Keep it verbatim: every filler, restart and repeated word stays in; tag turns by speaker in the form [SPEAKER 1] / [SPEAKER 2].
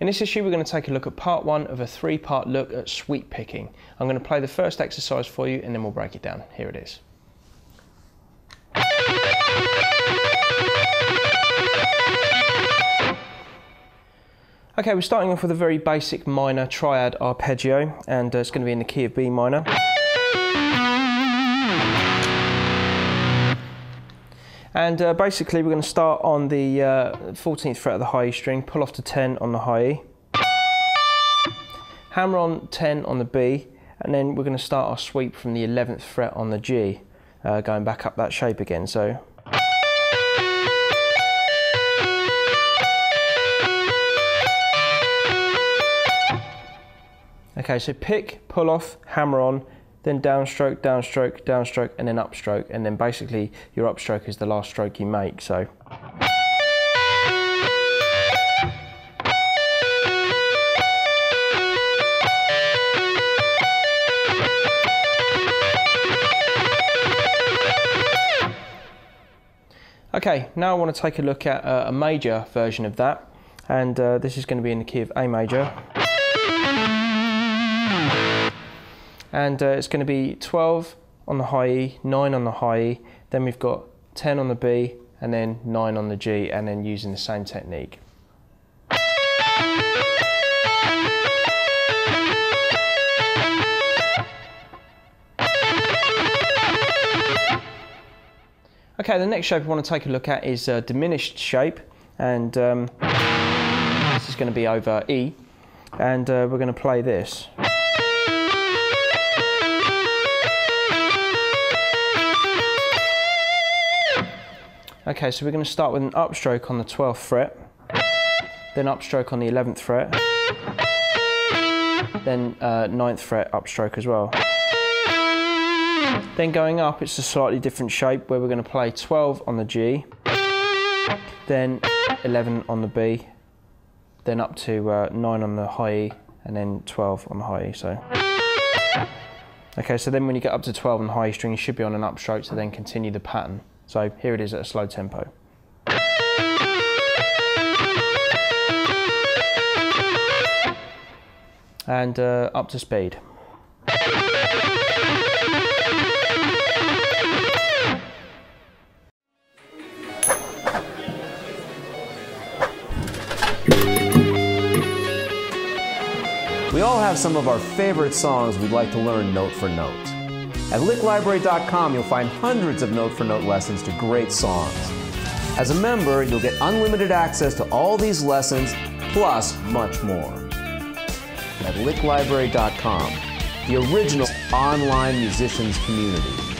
[SPEAKER 1] In this issue, we're going to take a look at part one of a three-part look at sweep picking. I'm going to play the first exercise for you and then we'll break it down. Here it is. Okay, we're starting off with a very basic minor triad arpeggio, and uh, it's going to be in the key of B minor. And uh, basically we're going to start on the uh, fourteenth fret of the high E string, pull off to ten on the high E, hammer on ten on the B, and then we're going to start our sweep from the eleventh fret on the G, uh, going back up that shape again. So. Okay, so pick, pull off, hammer on, then downstroke, downstroke, downstroke, and then upstroke, and then basically your upstroke is the last stroke you make. So. Okay, now I want to take a look at uh, a major version of that, and uh, this is going to be in the key of A major. And uh, it's going to be twelve on the high E, nine on the high E, then we've got ten on the B, and then nine on the G, and then using the same technique. Okay, the next shape I want to take a look at is a diminished shape, and um, this is going to be over E, and uh, we're going to play this. Okay, so we're going to start with an upstroke on the twelfth fret, then upstroke on the eleventh fret, then uh, ninth fret upstroke as well. Then going up, it's a slightly different shape where we're going to play twelve on the G, then eleven on the B, then up to uh, nine on the high E, and then twelve on the high E. So. Okay, so then when you get up to twelve on the high E string, you should be on an upstroke to then continue the pattern. So here it is at a slow tempo. And uh, up to speed.
[SPEAKER 2] We all have some of our favorite songs we'd like to learn note for note. At lick library dot com, you'll find hundreds of note-for-note lessons to great songs. As a member, you'll get unlimited access to all these lessons, plus much more. At lick library dot com, the original online musicians community.